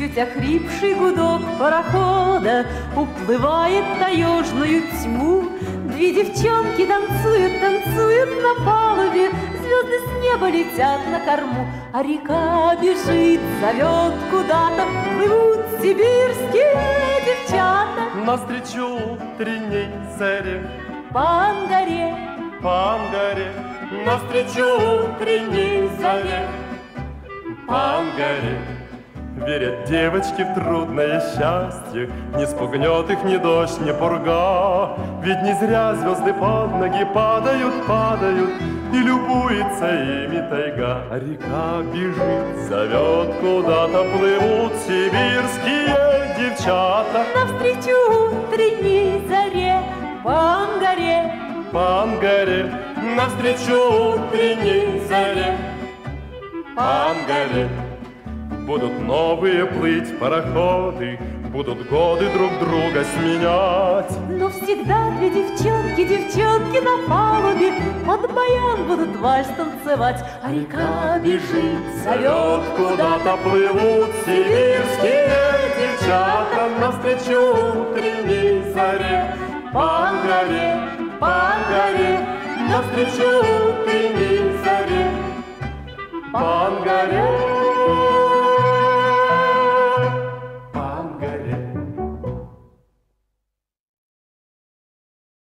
чуть охрипший гудок парохода уплывает в таежную тьму. Две девчонки танцуют, танцуют на палубе, звезды с неба летят на корму, а река бежит, зовет куда-то, плывут сибирские девчата. Навстречу утренней заре, по Ангаре, по Ангаре, навстречу утренней заре, по Ангаре. Верят девочки в трудное счастье, не спугнет их ни дождь, ни пурга. Ведь не зря звезды под ноги падают, падают, и любуется ими тайга. А река бежит, зовет куда-то, плывут сибирские девчата. навстречу утренней заре, по Ангаре, По Ангаре, навстречу утренней заре, по Ангаре. Будут новые плыть пароходы, будут годы друг друга сменять. но всегда две девчонки, девчонки на палубе под баян будут вальс танцевать, а река бежит, зовет Куда-то плывут сибирские девчата навстречу утренней заре, по Ангаре, по Ангаре, навстречу утренней